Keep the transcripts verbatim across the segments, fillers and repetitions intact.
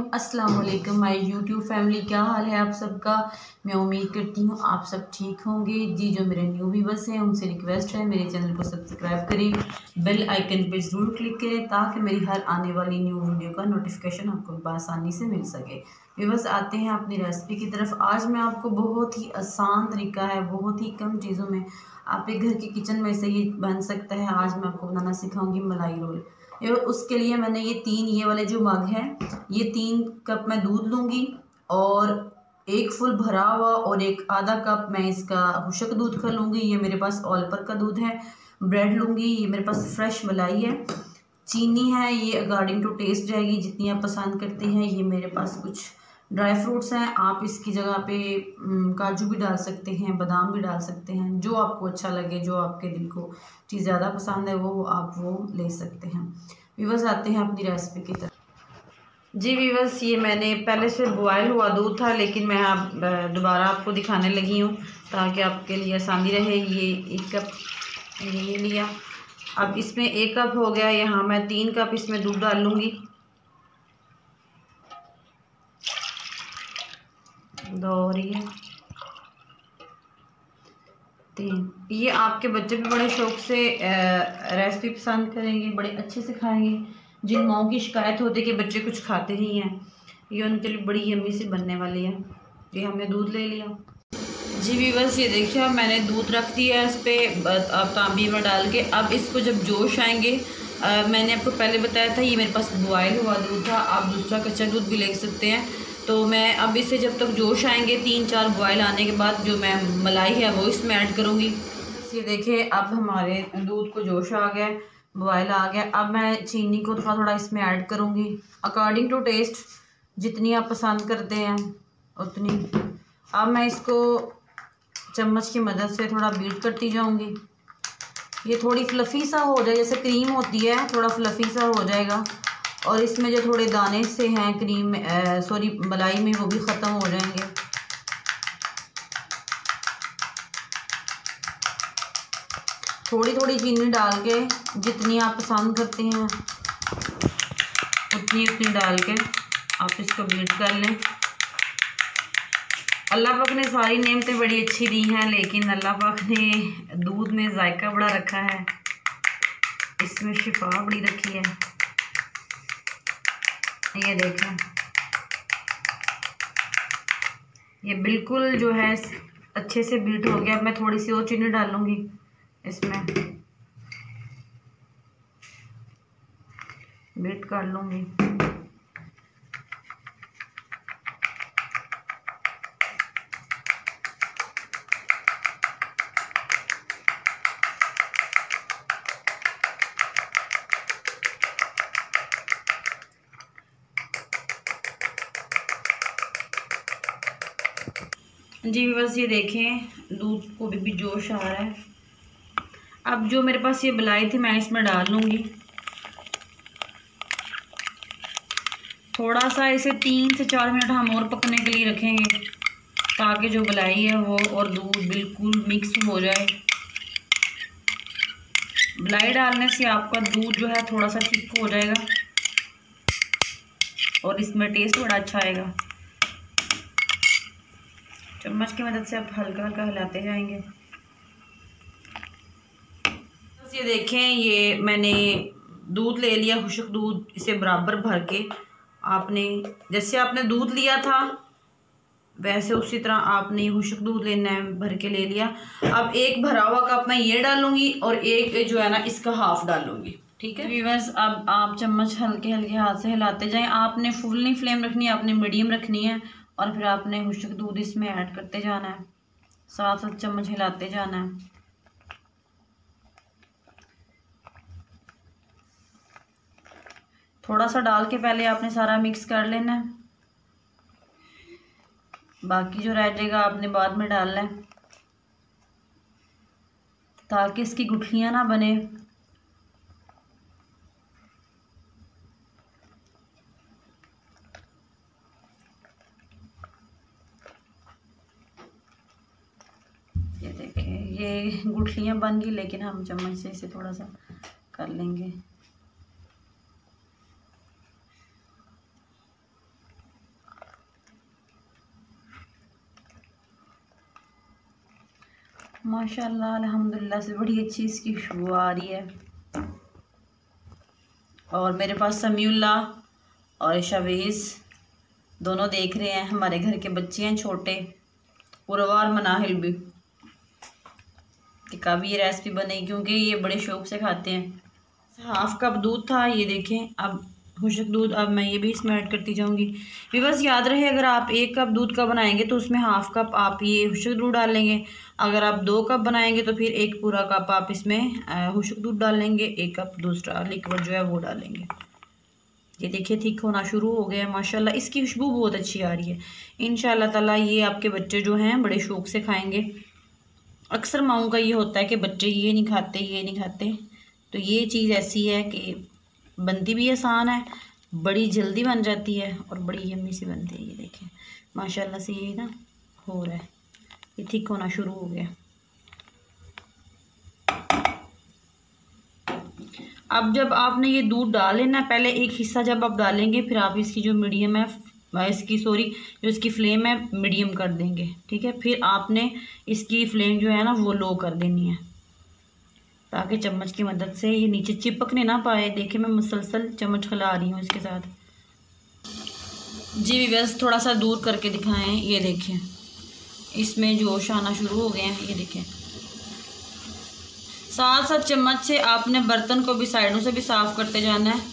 अस्सलाम वालेकुम my YouTube family, क्या हाल है आप सबका। मैं उम्मीद करती हूँ आप सब ठीक होंगे। जी, जो मेरे न्यू व्यूअर्स हैं उनसे रिक्वेस्ट है मेरे चैनल को सब्सक्राइब करें, बेल आइकन पर ज़रूर क्लिक करें ताकि मेरी हर आने वाली न्यू वीडियो का नोटिफिकेशन आपको आसानी से मिल सके। व्यूअर्स, आते हैं अपनी रेसिपी की तरफ। आज मैं आपको बहुत ही आसान तरीका है, बहुत ही कम चीज़ों में आपके घर की किचन में से ये बन सकता है। आज मैं आपको बनाना सिखाऊंगी मलाई रोल। ये उसके लिए मैंने ये तीन ये वाले जो मग है, ये तीन कप मैं दूध लूँगी और एक फुल भरा हुआ और एक आधा कप मैं इसका खुशक दूध का लूँगी। ये मेरे पास ऑलपर का दूध है। ब्रेड लूँगी, ये मेरे पास फ्रेश मलाई है। चीनी है, ये अकॉर्डिंग टू टेस्ट जाएगी जितनी आप पसंद करते हैं। ये मेरे पास कुछ ड्राई फ्रूट्स हैं, आप इसकी जगह पे काजू भी डाल सकते हैं, बादाम भी डाल सकते हैं, जो आपको अच्छा लगे, जो आपके दिल को चीज़ ज़्यादा पसंद है वो आप वो ले सकते हैं। व्यूअर्स, आते हैं अपनी रेसिपी की तरफ। जी व्यूअर्स, ये मैंने पहले से बॉयल हुआ दूध था, लेकिन मैं आप दोबारा आपको दिखाने लगी हूँ ताकि आपके लिए आसानी रहे। ये एक कप ये लिया, अब इसमें एक कप हो गया। यहाँ मैं तीन कप इसमें दूध डाल लूँगी। दो और ये तीन। ये आपके बच्चे भी बड़े शौक से रेसिपी पसंद करेंगे, बड़े अच्छे से खाएंगे। जिन माओं की शिकायत होती है कि बच्चे कुछ खाते नहीं हैं, ये उनके लिए बड़ी यम्मी से बनने वाली है। ये हमने दूध ले लिया। जी व्यूअर्स, ये देखिए अब मैंने दूध रख दिया है इस पर अब तांबी में डाल के। अब इसको जब जोश आएंगे, आ, मैंने आपको पहले बताया था ये मेरे पास बॉयल हुआ दूध था, आप दूसरा कच्चा दूध भी ले सकते हैं। तो मैं अब इसे जब तक जोश आएंगे, तीन चार बॉयल आने के बाद जो मैं मलाई है वो इसमें ऐड करूँगी। ये देखिए अब हमारे दूध को जोश आ गया, बॉयल आ गया। अब मैं चीनी को थोड़ा थोड़ा इसमें ऐड करूँगी अकॉर्डिंग टू टेस्ट, जितनी आप पसंद करते हैं उतनी। अब मैं इसको चम्मच की मदद से थोड़ा बीट करती जाऊँगी। ये थोड़ी फ्लफ़ी सा हो जाए, जैसे क्रीम होती है, थोड़ा फ्लफ़ी सा हो जाएगा। और इसमें जो थोड़े दाने से हैं क्रीम सॉरी मलाई में, वो भी ख़त्म हो जाएंगे। थोड़ी थोड़ी चीनी डाल के, जितनी आप पसंद करते हैं उतनी उतनी डाल के आप इसको बीट कर लें। अल्लाह पाक ने सारी नेमतें बड़ी अच्छी दी हैं, लेकिन अल्लाह पाक ने दूध में जायका बड़ा रखा है, इसमें शिफा बड़ी रखी है। ये देखें, ये बिल्कुल जो है अच्छे से बीट हो गया। अब मैं थोड़ी सी और चीनी डालूंगी इसमें, बीट कर लूँगी। जी बस ये देखें दूध को भी, भी जोश आ रहा है। अब जो मेरे पास ये मलाई थी मैं इसमें डाल लूँगी। थोड़ा सा इसे तीन से चार मिनट हम और पकने के लिए रखेंगे ताकि जो मलाई है वो और दूध बिल्कुल मिक्स हो जाए। मलाई डालने से आपका दूध जो है थोड़ा सा थिक हो जाएगा और इसमें टेस्ट बड़ा अच्छा आएगा। चम्मच की मदद से आप हल्का हल्का हिलाते जाएंगे। बस ये देखें, ये मैंने दूध ले लिया, खुशक दूध, इसे बराबर भर के आपने, जैसे आपने दूध लिया था वैसे उसी तरह आपने खुशक दूध लेना है, भर के ले लिया। अब एक भरा हुआ कप मैं ये डालूंगी और एक जो है ना इसका हाफ डालूंगी, ठीक है व्यूअर्स। अब आप चम्मच हल्के हल्के हाथ से हिलाते जाएं। आपने फुल नहीं फ्लेम रखनी है, आपने मीडियम रखनी है और फिर आपने खुशक दूध इसमें ऐड करते जाना है, साथ साथ चम्मच हिलाते जाना है। थोड़ा सा डाल के पहले आपने सारा मिक्स कर लेना है, बाकी जो रह जाएगा आपने बाद में डालना है ताकि इसकी गुठलियाँ ना बने। ये देखें, ये गुठलियाँ बन गई, लेकिन हम चम्मच से इसे थोड़ा सा कर लेंगे। माशाल्लाह अल्हम्दुलिल्लाह से बड़ी अच्छी इसकी खुशबू आ रही है। और मेरे पास समीउल्ला और शवीज़ दोनों देख रहे हैं, हमारे घर के बच्चे हैं छोटे, उर्वार मनाहिल भी, कि कब ये रेसिपी बनेगी, क्योंकि ये बड़े शौक़ से खाते हैं। हाफ़ कप दूध था, ये देखें। अब खुश्क दूध, अब मैं ये भी इसमें ऐड करती जाऊंगी। भी बस याद रहे, अगर आप एक कप दूध का बनाएंगे तो उसमें हाफ़ कप आप ये खुश्क दूध डाल लेंगे। अगर आप दो कप बनाएंगे तो फिर एक पूरा कप आप इसमें खुश्क दूध डाल लेंगे, एक कप दूसरा लिक्विड जो है वो डालेंगे। ये देखिए थिक होना शुरू हो गया है माशाल्लाह। इसकी खुशबू बहुत अच्छी आ रही है। इंशाल्लाह ताला ये आपके बच्चे जो हैं बड़े शौक़ से खाएँगे। अक्सर माओं का ये होता है कि बच्चे ये नहीं खाते, ये नहीं खाते, तो ये चीज़ ऐसी है कि बनती भी आसान है, बड़ी जल्दी बन जाती है और बड़ी यम्मी सी बनती है। ये देखें माशाल्लाह से ये ना हो रहा है, ये थिक होना शुरू हो गया। अब जब आपने ये दूध डाल लेना, पहले एक हिस्सा जब आप डालेंगे फिर आप इसकी जो मीडियम है, इसकी सॉरी जो इसकी फ्लेम है मीडियम कर देंगे, ठीक है। फिर आपने इसकी फ्लेम जो है ना वो लो कर देनी है, ताकि चम्मच की मदद से ये नीचे चिपकने ना पाए। देखिए मैं मुसलसल चम्मच हिला रही हूँ इसके साथ। जी बस थोड़ा सा दूर करके दिखाएं। ये देखें इसमें जोश आना शुरू हो गए हैं। ये देखें साथ साथ चम्मच से आपने बर्तन को भी साइडों से भी साफ़ करते जाना है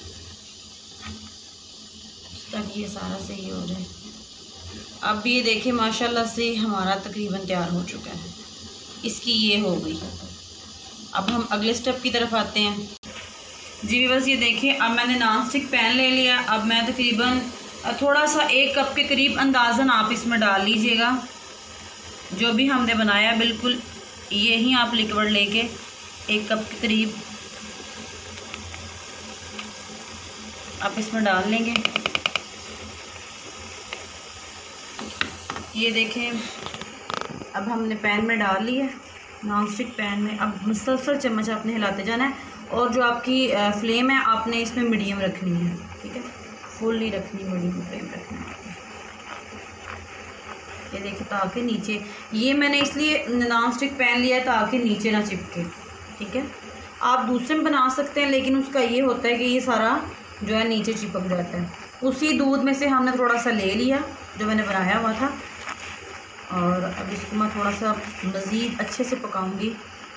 ताकि ये सारा सही हो जाए। अब ये देखें माशाल्लाह से हमारा तकरीबन तैयार हो चुका है। इसकी ये हो गई। अब हम अगले स्टेप की तरफ आते हैं। जी बस ये देखिए अब मैंने नॉन स्टिक पैन ले लिया। अब मैं तकरीबन थोड़ा सा एक कप के करीब अंदाज़न आप इसमें डाल लीजिएगा, जो भी हमने बनाया बिल्कुल यही आप लिक्विड लेके एक कप के करीब आप इसमें डाल लेंगे। ये देखें अब हमने पैन में डाल लिया, नॉन स्टिक पैन में। अब मुसलसल चम्मच आपने हिलाते जाना है और जो आपकी फ्लेम है आपने इसमें मीडियम रखनी है, ठीक है, फुल नहीं रखनी, मीडियम फ्लेम रखनी है। ये देखिए ताकि नीचे, ये मैंने इसलिए नॉन स्टिक पैन लिया है ताकि नीचे ना चिपके, ठीक है। आप दूसरे में बना सकते हैं लेकिन उसका ये होता है कि ये सारा जो है नीचे चिपक जाता है। उसी दूध में से हमने थोड़ा सा ले लिया जो मैंने बनाया हुआ था, और अब इसको मैं थोड़ा सा मज़ीद अच्छे से पकाऊंगी।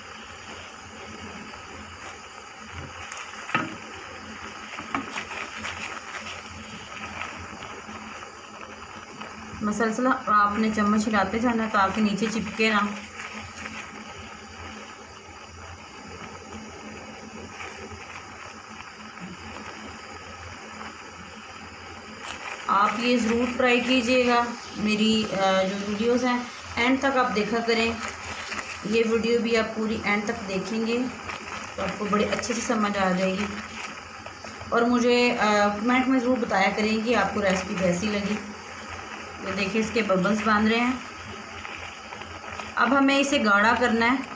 मसलसल आपने चम्मच हिलाते जाना ताकि नीचे चिपके ना। आप ये ज़रूर ट्राई कीजिएगा। मेरी जो वीडियोस हैं एंड तक आप देखा करें। ये वीडियो भी आप पूरी एंड तक देखेंगे तो आपको बड़े अच्छे से समझ आ जाएगी, और मुझे कमेंट में ज़रूर बताया करें कि आपको रेसिपी कैसी लगी। तो देखिए इसके बबल्स बांध रहे हैं। अब हमें इसे गाढ़ा करना है।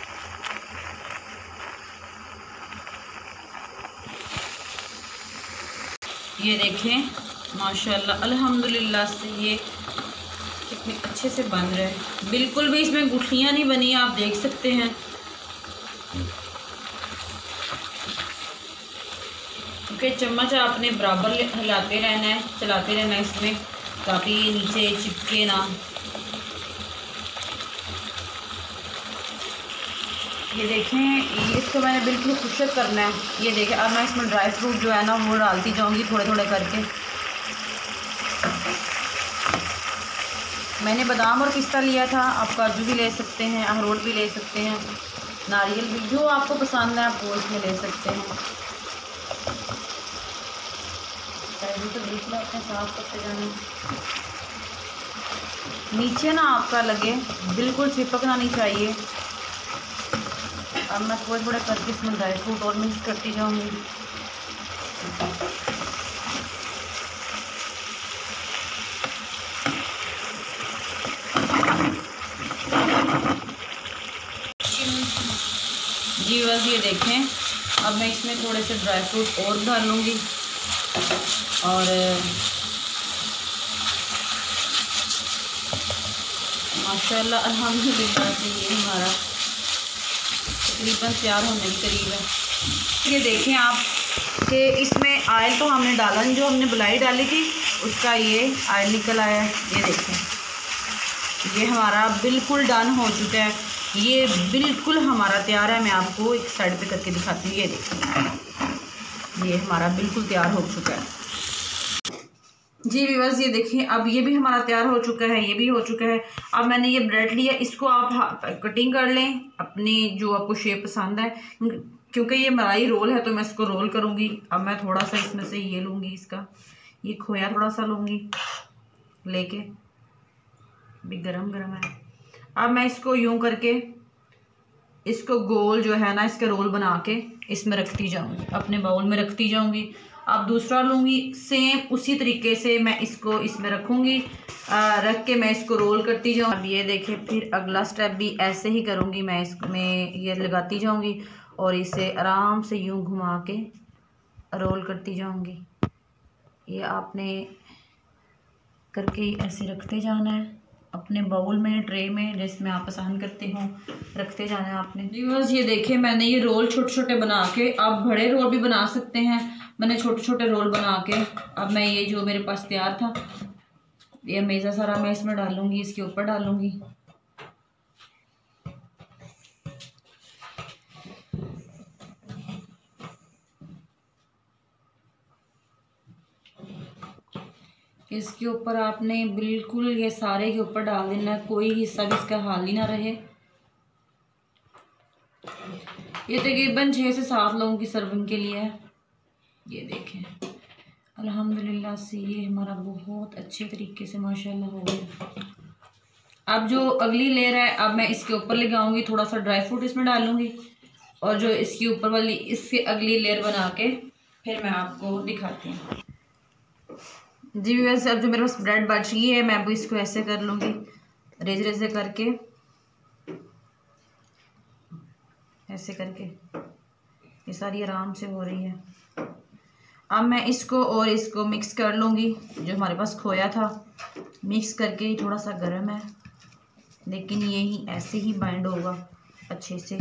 ये देखें माशाल्लाह अल्हम्दुलिल्लाह से ये कितने अच्छे से बन रहा है। बिल्कुल भी इसमें गुठलियाँ नहीं बनी, आप देख सकते हैं। क्योंकि चम्मच आपने बराबर हिलाते रहना है, चलाते रहना है इसमें ताकि ये नीचे चिपके ना। ये देखें इसको मैंने बिल्कुल खुश्क करना है। ये देखें अब मैं इसमें ड्राई फ्रूट जो है ना वो डालती जाऊंगी थोड़े थोड़े करके। मैंने बादाम और पिस्ता लिया था, आप काजू भी ले सकते हैं, अखरोट भी ले सकते हैं, नारियल भी, जो आपको पसंद है आप वो इसमें ले सकते हैं। तो बिल्कुल अपने साफ करते जाना, नीचे ना आपका लगे, बिल्कुल चिपकना नहीं चाहिए। अब मैं थोड़े थोड़े करके इसमें ड्राई फ्रूट और मिक्स करती जाऊंगी। जी बस ये देखें अब मैं इसमें थोड़े से ड्राई फ्रूट और डालूंगी, और माशाल्लाह अल्हम्दुलिल्लाह से ये हमारा तकरीबन तैयार होने के करीब है। ये देखें आप कि इसमें ऑयल तो हमने डाला नहीं, जो हमने बुलाई डाली थी उसका ये ऑयल निकल आया है। ये देखें ये हमारा बिल्कुल डन हो चुका है, ये बिल्कुल हमारा तैयार है। मैं आपको एक साइड पे करके दिखाती हूँ। ये देखें ये हमारा बिल्कुल तैयार हो चुका है जी व्यूअर्स। ये देखें अब ये भी हमारा तैयार हो चुका है, ये भी हो चुका है। अब मैंने ये ब्रेड लिया, इसको आप कटिंग कर लें अपनी जो आपको शेप पसंद है, क्योंकि ये मलाई रोल है तो मैं इसको रोल करूँगी। अब मैं थोड़ा सा इसमें से ये लूँगी, इसका ये खोया थोड़ा सा लूँगी लेके, भी गरम गरम है। अब मैं इसको यूं करके इसको गोल जो है ना इसके रोल बना के इसमें रखती जाऊंगी, अपने बाउल में रखती जाऊंगी। अब दूसरा लूँगी, सेम उसी तरीके से मैं इसको इसमें रखूँगी, रख के मैं इसको रोल करती जाऊँ। अब ये देखें फिर अगला स्टेप भी ऐसे ही करूँगी, मैं इसमें ये लगाती जाऊँगी और इसे आराम से यूं घुमा के रोल करती जाऊँगी। ये आपने करके ऐसे रखते जाना है अपने बाउल में, ट्रे में, जिसमें आप पसंद करते हो रखते जाना है आपने। व्यूअर्स ये देखें मैंने ये रोल छोटे छोटे बना के, आप बड़े रोल भी बना सकते हैं, मैंने छोटे छोटे रोल बना के अब मैं ये जो मेरे पास तैयार था ये मेज़ा सारा मैं इसमें डालूंगी, इसके ऊपर डालूंगी। इसके ऊपर आपने बिल्कुल ये सारे के ऊपर डाल देना है, कोई हिस्सा भी इसका खाली ना रहे। ये तकरीबन छः से सात लोगों की सर्विंग के लिए है। ये देखें अल्हम्दुलिल्लाह से ये हमारा बहुत अच्छे तरीके से माशाल्लाह हो गया। अब जो अगली लेयर है अब मैं इसके ऊपर लगाऊंगी, थोड़ा सा ड्राई फ्रूट इसमें डालूंगी और जो इसके ऊपर वाली इससे अगली लेयर बना के फिर मैं आपको दिखाती हूँ जी। वैसे अब जो मेरे पास ब्रेड बच गई है मैं अब इसको ऐसे कर लूँगी, रेज रेजे करके ऐसे करके ये सारी आराम से हो रही है। अब मैं इसको और इसको मिक्स कर लूँगी, जो हमारे पास खोया था मिक्स करके, थोड़ा सा गर्म है लेकिन ये ही ऐसे ही बाइंड होगा अच्छे से।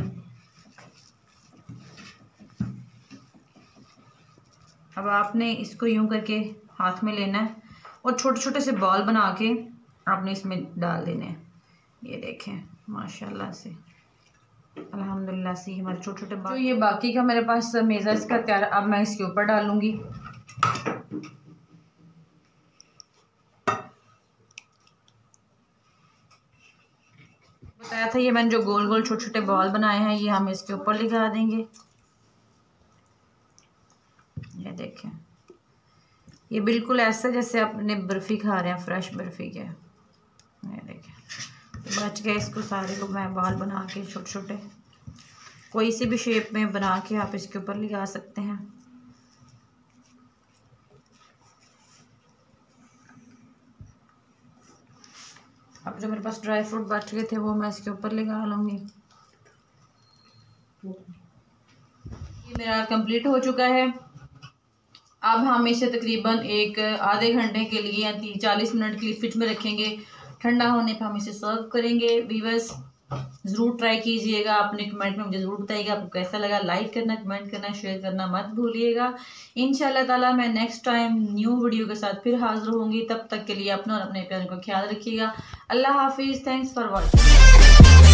अब आपने इसको यूं करके हाथ में लेना है और छोटे छोटे से बॉल बना के आपने इसमें डाल देने हैं। ये देखें माशाल्लाह से अल्हम्दुलिल्लाह से हमारे छोटे छोटे बॉल। जो ये बाकी का मेरे पास मेज़ा इसका तैयार, अब मैं इसके ऊपर डालूंगी। बताया था ये मैंने जो गोल गोल छोटे छोटे बॉल बनाए हैं ये हम इसके ऊपर लगा देंगे। ये देखें ये बिल्कुल ऐसा जैसे अपने बर्फ़ी खा रहे हैं, फ्रेश बर्फ़ी के। ये देखें तो बच गए, इसको सारे को मैं बाल बना के छोटे छोटे कोई सी भी शेप में बना के आप इसके ऊपर लगा सकते हैं। अब जो मेरे पास ड्राई फ्रूट बच गए थे वो मैं इसके ऊपर लगा लूँगी। ये मेरा कंप्लीट हो चुका है। अब हम इसे तकरीबन एक आधे घंटे के लिए या तीस चालीस मिनट के लिए फ्रिज में रखेंगे, ठंडा होने पर हम इसे सर्व करेंगे। व्यूअर्स ज़रूर ट्राई कीजिएगा, अपने कमेंट में मुझे ज़रूर बताइएगा आपको कैसा लगा। लाइक करना, कमेंट करना, शेयर करना मत भूलिएगा। इंशाल्लाह ताला मैं नेक्स्ट टाइम न्यू वीडियो के साथ फिर हाजिर होंगी। तब तक के लिए अपना और अपने प्यार को ख्याल रखिएगा। अल्लाह हाफिज़। Thanks for watching.